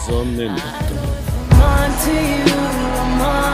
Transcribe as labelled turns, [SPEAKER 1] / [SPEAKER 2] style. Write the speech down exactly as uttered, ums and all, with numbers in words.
[SPEAKER 1] 残念だったな。
[SPEAKER 2] I'm on to you, I'm on